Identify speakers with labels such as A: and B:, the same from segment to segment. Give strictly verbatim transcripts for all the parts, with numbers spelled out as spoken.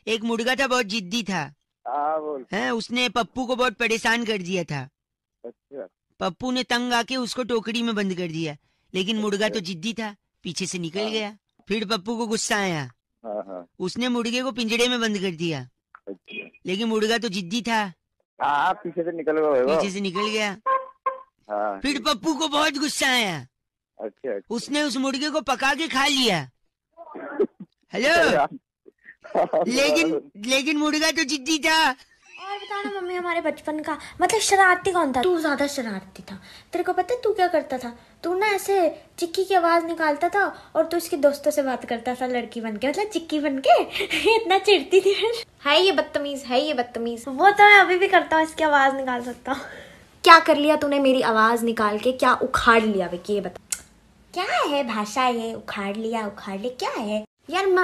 A: एक मुर्गा था, बहुत जिद्दी था।
B: हाँ बोल।
A: है, उसने पप्पू को बहुत परेशान कर दिया था।
B: अच्छा।
A: पप्पू ने तंग आके उसको टोकरी में बंद कर दिया, लेकिन मुर्गा तो जिद्दी था, पीछे से निकल
B: हाँ।
A: गया। फिर पप्पू को गुस्सा आया,
B: हाँ हाँ।
A: उसने मुर्गे को पिंजड़े में बंद कर दिया।
B: अच्छा।
A: लेकिन मुर्गा तो जिद्दी था,
B: हाँ पीछे से निकल गया होगा।
A: पीछे से निकल गया।
B: हाँ।
A: फिर पप्पू को बहुत गुस्सा आया,
B: अच्छा, अच्छा।
A: उसने उस मुर्गे को पका के खा लिया। हेलो। लेकिन लेकिन मुर्गा तो जिद्दी था।
C: और बता ना मम्मी, हमारे बचपन का मतलब शरारती कौन था? तू ज्यादा शरारती था। तेरे को पता है तू क्या करता था? तू ना ऐसे चिक्की की आवाज निकालता था और तू इसके दोस्तों से बात करता था लड़की बन के, मतलब चिक्की बन के। इतना चिढ़ती थी फिर। है ये बदतमीज, है ये बदतमीज। वो तो मैं अभी भी करता हूँ, इसकी आवाज निकाल सकता हूँ। क्या कर लिया तूने मेरी आवाज निकाल के? क्या उखाड़ लिया विकी, ये बता। क्या है भाषा ये? उखाड़ लिया, उखाड़ लिया क्या है यार? म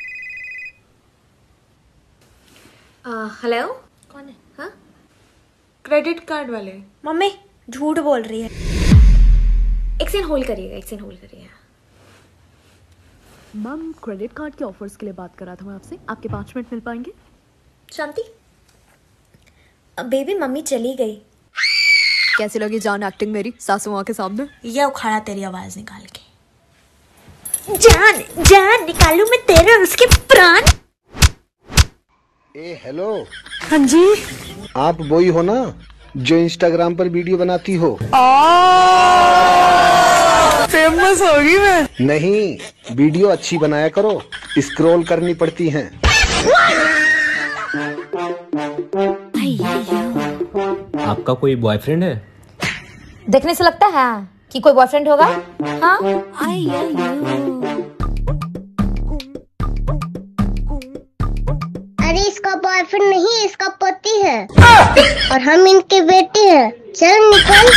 C: हेलो, कौन है? हाँ,
D: क्रेडिट कार्ड वाले।
C: मम्मी झूठ बोल रही है। एक सेकंड होल्ड करिएगा, एक सेकंड होल्ड करिएगा।
D: मैम, क्रेडिट कार्ड के ऑफर्स के लिए बात कर रहा था मैं आपसे, आपके पाँच मिनट मिल पाएंगे?
C: शांति, बेबी मम्मी चली गई।
D: कैसी लगी जान एक्टिंग मेरी सासू माँ के सामने?
C: ये उखाड़ा तेरी आवाज निकाल के। जान जान निकालू मैं तेरे और उसके प्राण।
E: ए हेलो।
D: हाँ जी।
E: आप वही हो ना जो इंस्टाग्राम पर वीडियो बनाती हो?
D: फेमस होगी मैं।
E: नहीं, वीडियो अच्छी बनाया करो, स्क्रॉल करनी पड़ती हैं।
F: आपका कोई बॉयफ्रेंड है?
C: देखने से लगता है कि कोई बॉयफ्रेंड होगा। हाँ?
G: अरे इसका बॉयफ्रेंड नहीं, इसका पति है और हम इनके बेटे हैं। चल निकल।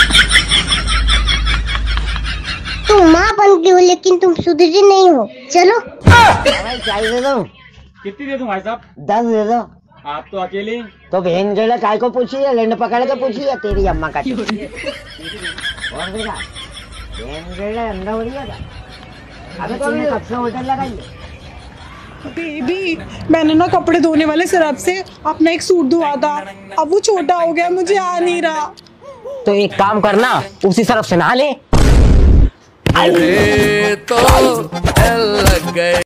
G: तुम माँ बनती हो लेकिन तुम सुधरी नहीं हो। चलो।
H: चाय दे दो।
I: कितनी दे दूं भाई साहब?
H: दस दे दो।
I: आप तो अकेले।
H: तो बहन जड़े काय को पूछी है? लेंड पकड़ के पूछी है तेरी अम्मा का? और देखा बहन जड़े अंडा हो रही है। अबे तो कब से होटल लगाई है?
D: बेबी, मैंने ना कपड़े धोने वाले सरफ से अपना एक सूट धोआ था, अब वो छोटा हो गया, मुझे आ नहीं रहा।
H: तो एक काम करना, उसी सरफ से नहा ले।
J: तो लग गए।